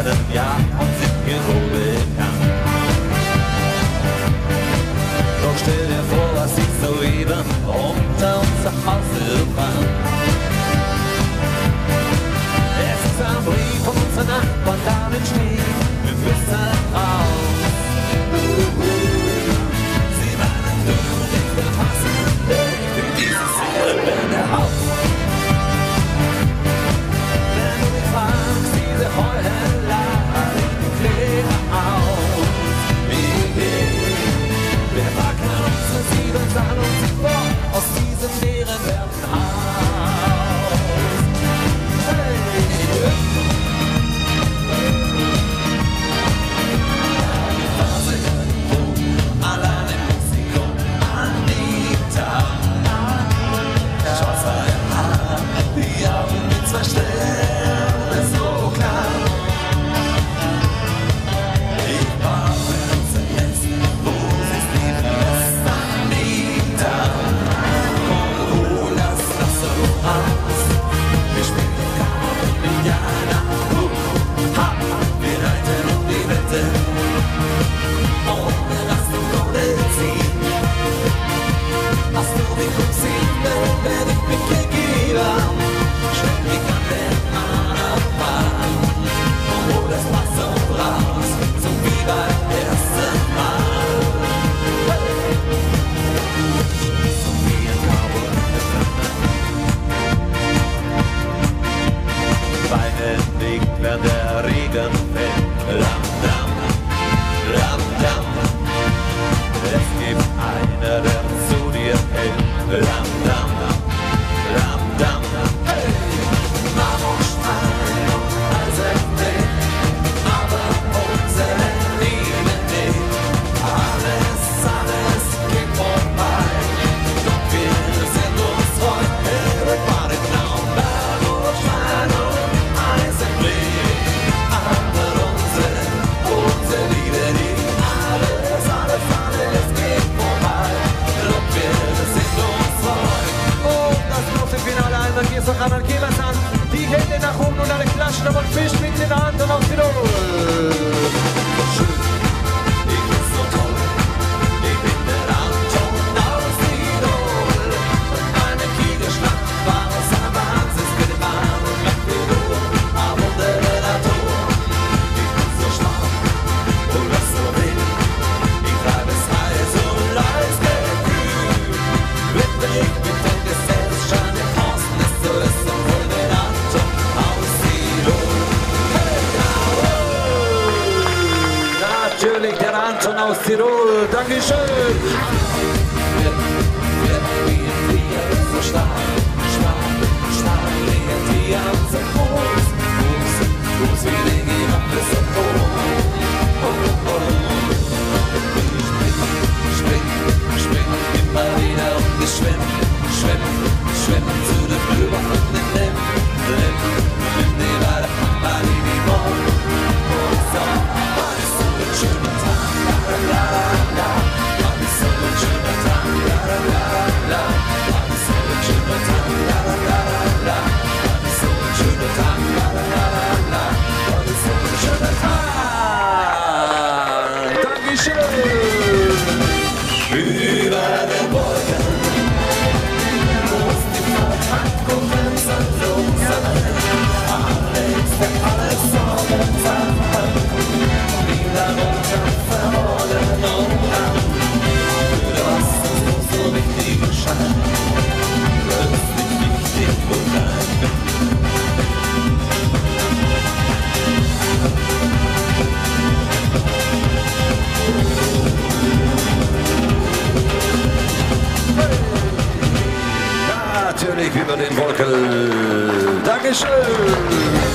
werden ja und sind bekannt. Doch stell dir vor, was ich soeben unter unser Haus fand. Es ist ein Brief von unseren Nachbarn, damit steht, wir wissen raus. Sie meinen, du und ich verpassen, für dieses elende Haus. Wenn du mich fragst, diese Heulerei, ich kläre aus. Wir packen unsere Sieben an und sie vor aus diesem leeren Haus. Hey! Allein in Mexiko, Anita. Schwarzer Haar, die Augen mit zwei Sternen, so klar. Ich brauche uns ein Nest, wo sie lieben lässt, Anita. Komm, hol das so aus. Wir spielen Cowboy und Indianer. Ha! Wir reiten um die Wette. Ohne Rast und ohne Ziel. Hast du mich umziehen, wenn ich mich gegeben. Stell mich an den Mann und hol das Wasser raus, so wie beim ersten Mal. So wie ein Cowboy Beinen liegt, wenn der Regen fällt. Lam, lam, lam, lam. Es gibt einer, der zu dir hält. Lam, lam, lam, lam. Hey! Mama schreit und also nicht, aber unsere Liebe nicht. Alles geht vorbei, doch wir sind uns treu. Everybody now, Mama schreit und also nicht, aber unsere Liebe nicht. Alles geht vorbei, doch wir sind uns treu. Und das große Finale, einmal geht's noch einmal, gehen wir's an. Die Hände nach oben und alle klatschen, aber Fisch mit den Hand auf die Null. Schön, ich bin so toll, ich bin der Anton aus Tirol. Meine Kiegerschlacht war aus einer Wahnsinnsgefahr und nach Tirol, aber der Natur. Ich bin so stark und was so will, ich treibe es heiß und leise kühl. Wenn ich mit dem Gesetz schon im Osten ist, so ist so voll der Anton aus Tirol. Hey, Natürlich der Anton aus Tirol, Dankeschön. So stark, lehnt die an so groß, wie die Girappe so Spring, immer wieder und ich schwimm zu den Blüber und nimm die weiter, die Morgen. So, war es so ein schöner Tag, la la la, war es so ein schöner Tag, la la la, war es so ein schöner Tag, la la la, war es so ein schöner Tag, la la la, war es so ein schöner Tag. Dankeschön. Über den Wolken muss die Verpackungen los sein. Alex, der alles Sorgen verpacken, wie darunter verloren und lang. Für was es so wichtig scheint, plötzlich wichtig und lang. Natürlich über den Wolken. Dankeschön.